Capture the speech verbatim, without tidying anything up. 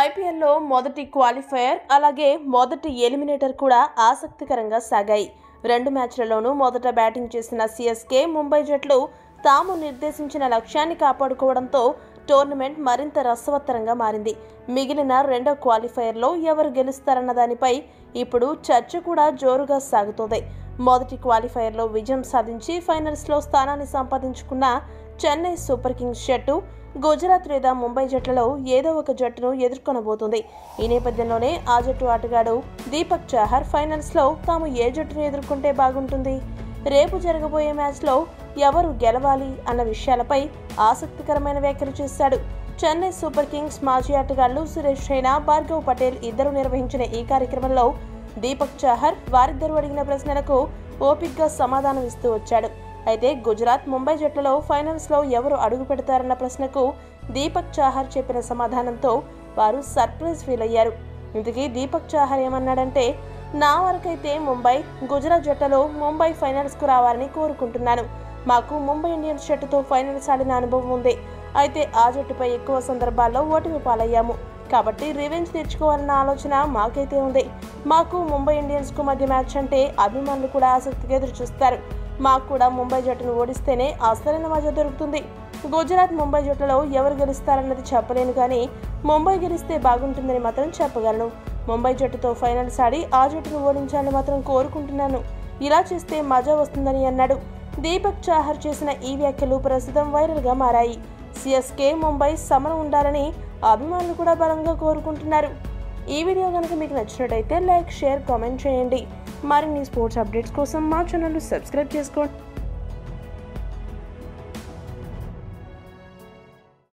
ఐపీఎల్లో మొదటి క్వాలిఫైయర్ అలాగే మొదటి ఎలిమినేటర్ కూడా ఆసక్తికరంగా సాగాయి. రెండు మ్యాచ్లలోనూ మొదట బ్యాటింగ్ చేసిన సిఎస్కే ముంబై జట్లు తాము నిర్దేశించిన లక్ష్యాన్ని కాపాడుకోవడంతో టోర్నమెంట్ మరింత రసవత్తరంగా మారింది. మిగిలిన రెండో క్వాలిఫైయర్లో ఎవరు గెలుస్తారన్న దానిపై ఇప్పుడు చర్చ కూడా జోరుగా సాగుతోంది. మొదటి క్వాలిఫైయర్లో విజయం సాధించి ఫైనల్స్లో స్థానాన్ని సంపాదించుకున్న చెన్నై సూపర్ కింగ్స్ జట్టు గుజరాత్ లేదా ముంబై జట్లలో ఏదో ఒక జట్టును ఎదుర్కొనబోతుంది. ఈ నేపథ్యంలోనే ఆ జట్టు ఆటగాడు దీపక్ చాహర్ ఫైనల్స్లో తాము ఏ జట్టును ఎదుర్కొంటే బాగుంటుంది, రేపు జరగబోయే మ్యాచ్లో ఎవరు గెలవాలి అన్న విషయాలపై ఆసక్తికరమైన వ్యాఖ్యలు చేశాడు. చెన్నై సూపర్ కింగ్స్ మాజీ ఆటగాళ్లు సురేష్ రైనా, భార్గవ్ పటేల్ ఇద్దరు నిర్వహించిన ఈ కార్యక్రమంలో దీపక్ చాహర్ వారిద్దరూ అడిగిన ప్రశ్నలకు ఓపిక్గా సమాధానం ఇస్తూ వచ్చాడు. అయితే గుజరాత్ ముంబై జట్లలో ఫైనల్స్లో ఎవరు అడుగు పెడతారన్న ప్రశ్నకు దీపక్ చాహర్ చెప్పిన సమాధానంతో వారు సర్ప్రైజ్ ఫీల్ అయ్యారు. ఇందుకీ దీపక్ చాహర్ ఏమన్నాడంటే, నా వరకైతే ముంబై గుజరాత్ జట్టులో ముంబై ఫైనల్స్కు రావాలని కోరుకుంటున్నాను. మాకు ముంబై ఇండియన్స్ జట్టుతో ఫైనల్స్ ఆడిన అనుభవం ఉంది. అయితే ఆ జట్టుపై ఎక్కువ సందర్భాల్లో ఓటమి పాలయ్యాము. కాబట్టి రివెంజ్ తెచ్చుకోవాలన్న ఆలోచన మాకైతే ఉంది. మాకు ముంబై ఇండియన్స్కు మధ్య మ్యాచ్ అంటే అభిమానులు కూడా ఆసక్తిగా ఎదురు చూస్తారు. మాకు కూడా ముంబై జట్టును ఓడిస్తేనే అసలైన మజా దొరుకుతుంది. గుజరాత్ ముంబై జట్టులో ఎవరు గెలుస్తారన్నది చెప్పలేను, కానీ ముంబై గెలిస్తే బాగుంటుందని మాత్రం చెప్పగలను. ముంబై జట్టుతో ఫైనల్స్ ఆడి ఆ జట్టును ఓడించాలని మాత్రం కోరుకుంటున్నాను. ఇలా చేస్తే మజా వస్తుందని అన్నాడు. దీపక్ చాహర్ చేసిన ఈ వ్యాఖ్యలు ప్రస్తుతం వైరల్గా మారాయి. సిఎస్కే ముంబై సమరం ఉండాలని అభిమానులు కూడా బలంగా కోరుకుంటున్నారు. ఈ వీడియో కనుక మీకు నచ్చినట్టయితే లైక్, షేర్, కామెంట్ చేయండి. మరిన్ని స్పోర్ట్స్ అప్డేట్స్ కోసం మా ఛానల్ సబ్స్క్రైబ్ చేసుకోండి.